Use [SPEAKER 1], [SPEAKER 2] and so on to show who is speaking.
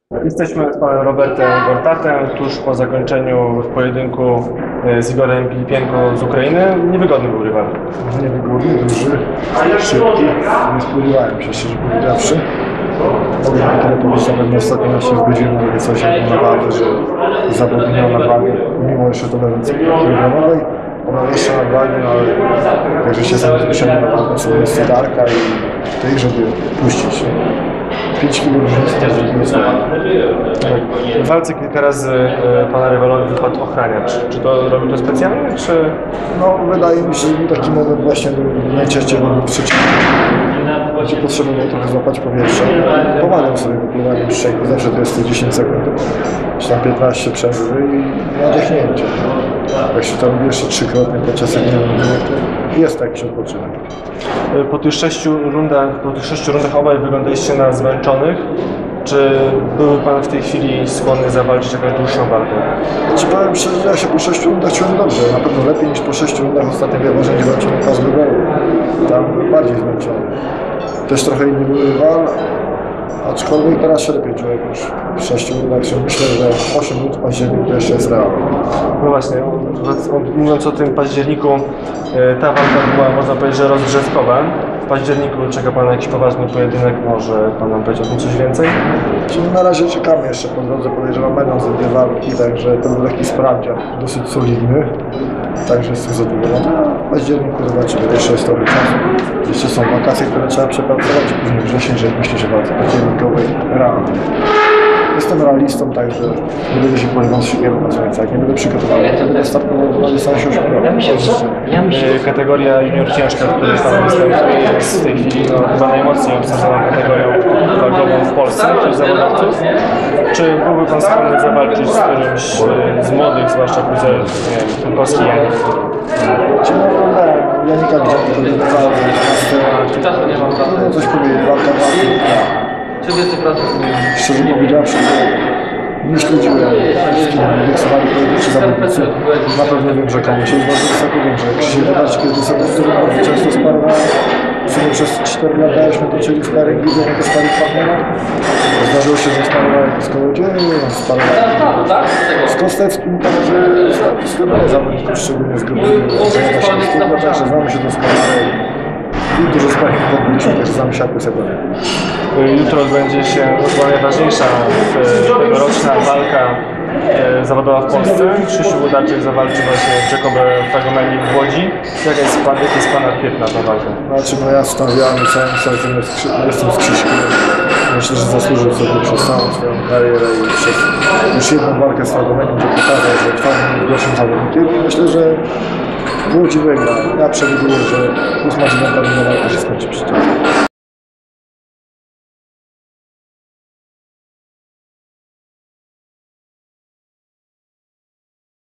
[SPEAKER 1] Jesteśmy z panem Robertem Gortatem tuż po zakończeniu pojedynku z Igorem Pilipienko z Ukrainy. Niewygodny był rywal.
[SPEAKER 2] Niewygodny, duży, szybki. Nie spodziewałem się, szczerze powiedziawszy. Mogę tyle powiedzieć, na pewno ostatnio na się zgodziłem na coś na wadze, że zawodnią na wagę, mimo jeszcze tolerancji kilogramowej. Ona jeszcze na wagę, no ale także się sam zmuszony na wadze, co jest sudarka i tej, żeby puścić. 5 kg różnicy też jest
[SPEAKER 1] W walce kilka razy pana rywalowi wypadł ochraniacz. Czy to robi to specjalnie, czy...
[SPEAKER 2] No, wydaje mi się, że taki moment właśnie najczęściej robił przeciwko. Gdzie potrzeba było trochę złapać powietrze. Pomagam sobie wypływaniem szczęki, zawsze to jest te 10 sekund, czy tam 15 przerwy i nadechnięcie. Jak się tam jeszcze trzykrotnie podczas jednego to jest jakiś odpoczynek.
[SPEAKER 1] Po tych 6 rundach obaj wyglądaliście na zmęczonych. Czy byłby pan w tej chwili skłonny zawalczyć jakąś dłuższą walkę?
[SPEAKER 2] Czy powiem szczerze, że ja się po 6 rundach czułem dobrze. Na pewno lepiej niż po 6 rundach ostatnio wyważenie walczył na pas wyboru. Tam bardziej zmęczony. Też trochę inny był rywal, aczkolwiek teraz się lepiej czuję już w 6 rundach. Myślę, że 8 rund w październiku to jeszcze jest realne.
[SPEAKER 1] No właśnie, mówiąc o tym październiku, ta walka była, można powiedzieć, że rozgrzewkowa. W październiku czeka pan jakiś poważny pojedynek, może pan nam powiedzieć o tym coś więcej?
[SPEAKER 2] Czyli na razie czekamy jeszcze po drodze, podejrzewam będą ze dwie walki, także to był taki sprawdzian, dosyć solidny. Także jestem zadowolony. W październiku zobaczymy, jeszcze jest trochę czasu. Jeszcze są wakacje, które trzeba przepracować, później wrzesień, że myślę, że walce październikowej realnie. Jestem realistą, także nie będę się porywał z siłą na co jak nie będę przygotowany, to będę startował w dystansie 8
[SPEAKER 1] Kategoria junior ciężka, w której pan występuje, jest w tej chwili chyba najmocniej obsadzoną kategorią wagową w Polsce wśród zawodowców. Czy byłby pan skłonny zawalczyć z którymś z młodych, zwłaszcza Polski Janik?
[SPEAKER 2] Czy oglądałem Janika widziałem to coś powiedzieć, walka. Szczerze powiedziawszy, nie śledziłem z kim indeksowali pojedynczy zawodnicy. Na pewno wiem, że komuś jest bardzo wysoko, wiem, że Krzysiek Wodarczyk jest wysoko, z którym bardzo często sparowałem. W sumie przez 4 lata żeśmy toczyli sparingi, wiem jak to sparing partnera. Zdarzyło się, że sparowałem z Kołodziejem, sparowałem z Kosteckim, także z zawodników, szczególnie z Grubinym, także znamy się doskonale. I dużo sparingów odbyliśmy, też znam siatkę sobie.
[SPEAKER 1] Jutro odbędzie się chyba najważniejsza tegoroczna walka zawodowa w Polsce. Krzysiu Wodarczyk zawalczy właśnie z Jacobem Fragomeli w Łodzi. Jaki jest pana piep na tę walkę?
[SPEAKER 2] Znaczy, no ja stawiałem całym sercem, jestem z Krzyśkiem. Myślę, że zasłużył sobie przez całą swoją karierę i przez już jedną walkę z Fragomelem, gdzie pokazał, że Fragomel jest gorszym zawodnikiem. I myślę, że w Łodzi wygra. Ja przewiduję, że 8-9 walka się skończy przecież.